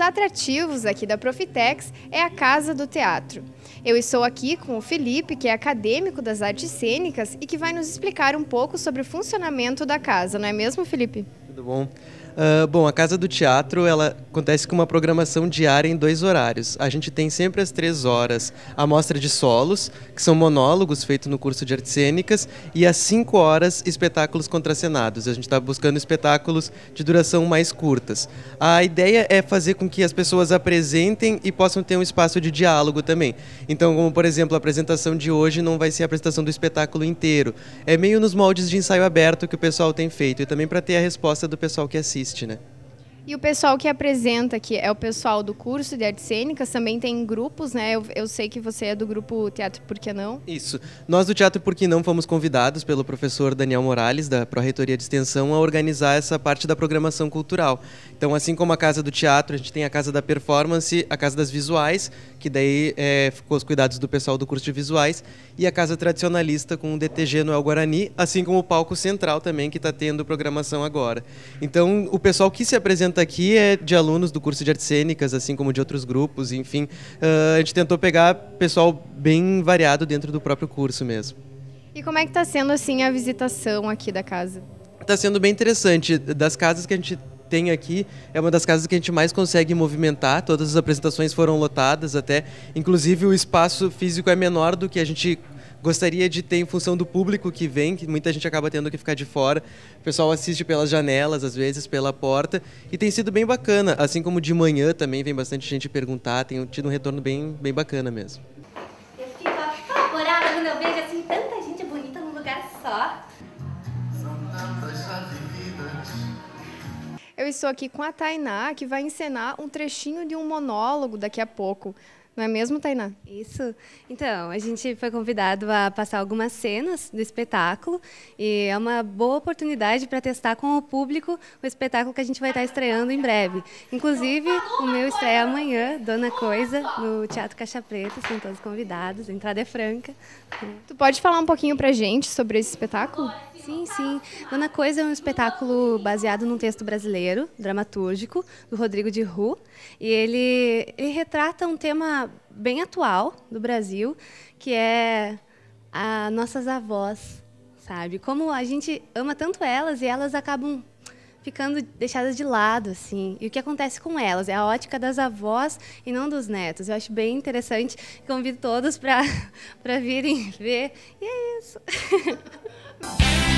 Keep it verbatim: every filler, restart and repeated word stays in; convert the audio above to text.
atrativos aqui da Profitex é a Casa do Teatro. Eu estou aqui com o Felipe, que é acadêmico das artes cênicas e que vai nos explicar um pouco sobre o funcionamento da casa, não é mesmo, Felipe? Tudo bom? Uh, bom, a Casa do Teatro, ela acontece com uma programação diária em dois horários. A gente tem sempre às três horas a mostra de solos, que são monólogos feitos no curso de artes cênicas, e às cinco horas espetáculos contracenados. A gente está buscando espetáculos de duração mais curtas. A ideia é fazer com que as pessoas apresentem e possam ter um espaço de diálogo também. Então, como por exemplo, a apresentação de hoje não vai ser a apresentação do espetáculo inteiro. É meio nos moldes de ensaio aberto que o pessoal tem feito, e também para ter a resposta do pessoal que assiste. Né? E o pessoal que apresenta aqui é o pessoal do curso de artes cênicas, também tem grupos, né? Eu, eu sei que você é do grupo Teatro Por Que Não? Isso. Nós do Teatro Por Que Não fomos convidados pelo professor Daniel Morales, da Pró-Reitoria de Extensão, a organizar essa parte da programação cultural. Então, assim como a Casa do Teatro, a gente tem a Casa da Performance, a Casa das Visuais, que daí é, ficou aos cuidados do pessoal do curso de Visuais, e a Casa Tradicionalista com o D T G no El Guarani, assim como o Palco Central também, que está tendo programação agora. Então, o pessoal que se apresenta aqui é de alunos do curso de artes cênicas, assim como de outros grupos, enfim. Uh, a gente tentou pegar pessoal bem variado dentro do próprio curso mesmo. E como é que está sendo assim a visitação aqui da casa? Está sendo bem interessante. Das casas que a gente tem aqui, é uma das casas que a gente mais consegue movimentar. Todas as apresentações foram lotadas até. Inclusive o espaço físico é menor do que a gente gostaria de ter em função do público que vem, que muita gente acaba tendo que ficar de fora. O pessoal assiste pelas janelas, às vezes pela porta, e tem sido bem bacana. Assim como de manhã também vem bastante gente perguntar, tem tido um retorno bem, bem bacana mesmo. Eu fico apavorada quando eu vejo assim tanta gente bonita num lugar só. Eu estou aqui com a Tainá, que vai encenar um trechinho de um monólogo daqui a pouco. Não é mesmo, Tainá? Isso. Então, a gente foi convidado a passar algumas cenas do espetáculo e é uma boa oportunidade para testar com o público o espetáculo que a gente vai estar estreando em breve. Inclusive, o meu estreia amanhã, Dona Coisa, no Teatro Caixa Preta, são todos convidados, a entrada é franca. Tu pode falar um pouquinho pra gente sobre esse espetáculo? Sim, sim. Dona Coisa é um espetáculo baseado num texto brasileiro, dramatúrgico, do Rodrigo de Rú, e ele, ele retrata um tema bem atual do Brasil, que é as nossas avós, sabe? Como a gente ama tanto elas e elas acabam ficando deixadas de lado, assim. E o que acontece com elas? É a ótica das avós e não dos netos. Eu acho bem interessante. Convido todos para para virem ver. E é isso.